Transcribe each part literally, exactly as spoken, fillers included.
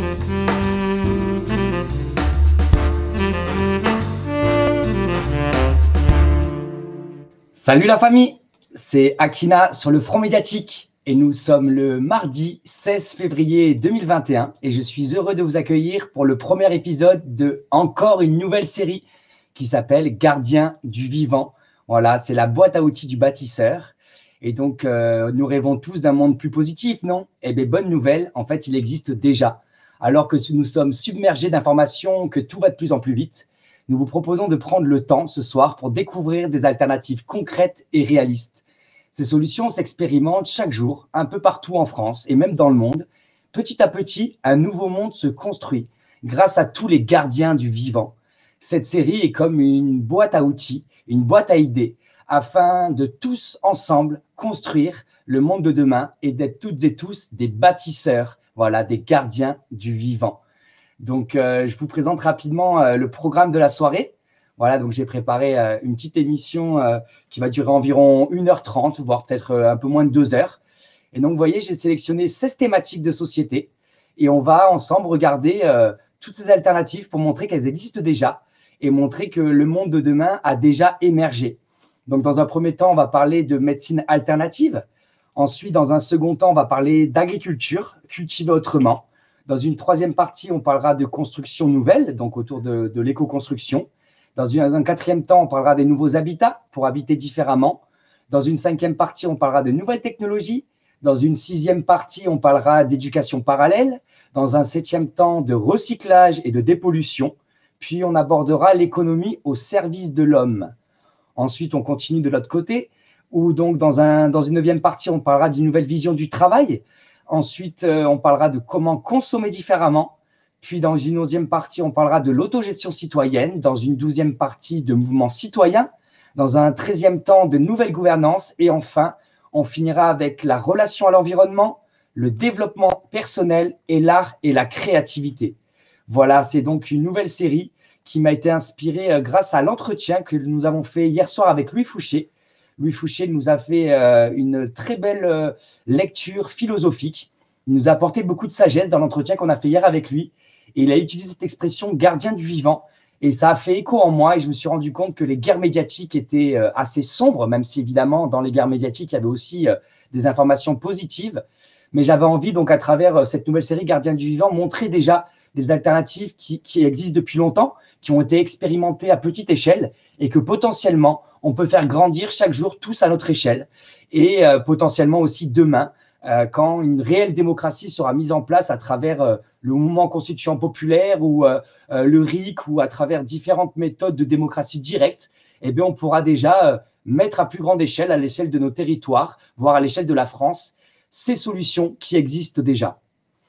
Salut la famille, c'est Akina sur le Front Médiatique et nous sommes le mardi seize février deux mille vingt et un et je suis heureux de vous accueillir pour le premier épisode de encore une nouvelle série qui s'appelle Gardien du Vivant. Voilà, c'est la boîte à outils du bâtisseur et donc euh, nous rêvons tous d'un monde plus positif, non? Eh bien, bonne nouvelle, en fait il existe déjà. Alors que nous sommes submergés d'informations, que tout va de plus en plus vite, nous vous proposons de prendre le temps ce soir pour découvrir des alternatives concrètes et réalistes. Ces solutions s'expérimentent chaque jour, un peu partout en France et même dans le monde. Petit à petit, un nouveau monde se construit grâce à tous les gardiens du vivant. Cette série est comme une boîte à outils, une boîte à idées, afin de tous ensemble construire le monde de demain et d'être toutes et tous des bâtisseurs, voilà, des gardiens du vivant. Donc, euh, je vous présente rapidement euh, le programme de la soirée. Voilà, donc j'ai préparé euh, une petite émission euh, qui va durer environ une heure trente, voire peut-être euh, un peu moins de deux heures. Et donc, vous voyez, j'ai sélectionné seize thématiques de société et on va ensemble regarder euh, toutes ces alternatives pour montrer qu'elles existent déjà et montrer que le monde de demain a déjà émergé. Donc, dans un premier temps, on va parler de médecine alternative. Ensuite, dans un second temps, on va parler d'agriculture, cultiver autrement. Dans une troisième partie, on parlera de construction nouvelle, donc autour de, de l'éco-construction. Dans une, un quatrième temps, on parlera des nouveaux habitats pour habiter différemment. Dans une cinquième partie, on parlera de nouvelles technologies. Dans une sixième partie, on parlera d'éducation parallèle. Dans un septième temps, de recyclage et de dépollution. Puis, on abordera l'économie au service de l'homme. Ensuite, on continue de l'autre côté, où donc dans, un, dans une neuvième partie, on parlera d'une nouvelle vision du travail. Ensuite, euh, on parlera de comment consommer différemment. Puis, dans une onzième partie, on parlera de l'autogestion citoyenne. Dans une douzième partie, de mouvements citoyens. Dans un treizième temps, de nouvelles gouvernances. Et enfin, on finira avec la relation à l'environnement, le développement personnel et l'art et la créativité. Voilà, c'est donc une nouvelle série qui m'a été inspirée euh, grâce à l'entretien que nous avons fait hier soir avec Louis Fouché. Louis Fouché nous a fait euh, une très belle euh, lecture philosophique. Il nous a apporté beaucoup de sagesse dans l'entretien qu'on a fait hier avec lui. Et il a utilisé cette expression « gardien du vivant ». Et ça a fait écho en moi et je me suis rendu compte que les guerres médiatiques étaient euh, assez sombres, même si évidemment, dans les guerres médiatiques, il y avait aussi euh, des informations positives. Mais j'avais envie, donc, à travers euh, cette nouvelle série « Gardien du vivant », montrer déjà des alternatives qui, qui existent depuis longtemps, qui ont été expérimentées à petite échelle et que potentiellement, on peut faire grandir chaque jour tous à notre échelle et euh, potentiellement aussi demain, euh, quand une réelle démocratie sera mise en place à travers euh, le mouvement constituant populaire ou euh, euh, le R I C ou à travers différentes méthodes de démocratie directe, eh bien, on pourra déjà euh, mettre à plus grande échelle, à l'échelle de nos territoires, voire à l'échelle de la France, ces solutions qui existent déjà.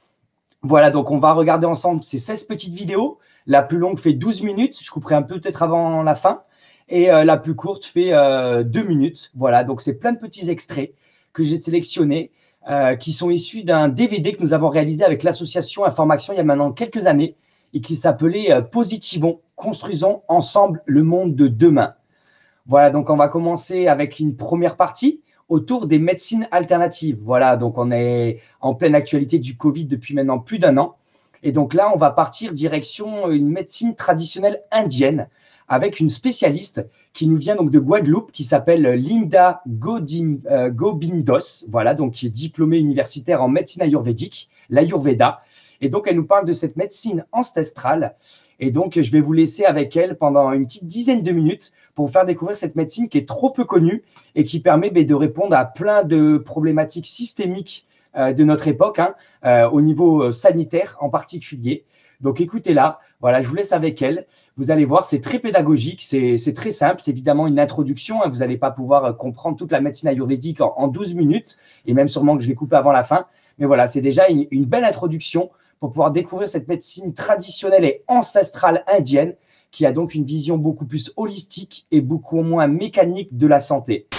Voilà, donc on va regarder ensemble ces seize petites vidéos. La plus longue fait douze minutes, je couperai un peu peut-être avant la fin. Et euh, la plus courte fait euh, deux minutes. Voilà, donc c'est plein de petits extraits que j'ai sélectionnés euh, qui sont issus d'un D V D que nous avons réalisé avec l'association Information il y a maintenant quelques années et qui s'appelait euh, « Positivons, construisons ensemble le monde de demain ». Voilà, donc on va commencer avec une première partie autour des médecines alternatives. Voilà, donc on est en pleine actualité du Covid depuis maintenant plus d'un an. Et donc là, on va partir direction une médecine traditionnelle indienne avec une spécialiste qui nous vient donc de Guadeloupe, qui s'appelle Linda Godim, euh, Gobindos, voilà, donc qui est diplômée universitaire en médecine ayurvédique, l'Ayurveda. Et donc, elle nous parle de cette médecine ancestrale. Et donc, je vais vous laisser avec elle pendant une petite dizaine de minutes pour vous faire découvrir cette médecine qui est trop peu connue et qui permet de répondre à plein de problématiques systémiques euh, de notre époque, hein, euh, au niveau sanitaire en particulier. Donc, écoutez-la. Voilà, je vous laisse avec elle. Vous allez voir, c'est très pédagogique, c'est très simple. C'est évidemment une introduction. Hein, vous n'allez pas pouvoir comprendre toute la médecine ayurvédique en, en douze minutes, et même sûrement que je vais couper avant la fin. Mais voilà, c'est déjà une, une belle introduction pour pouvoir découvrir cette médecine traditionnelle et ancestrale indienne qui a donc une vision beaucoup plus holistique et beaucoup moins mécanique de la santé.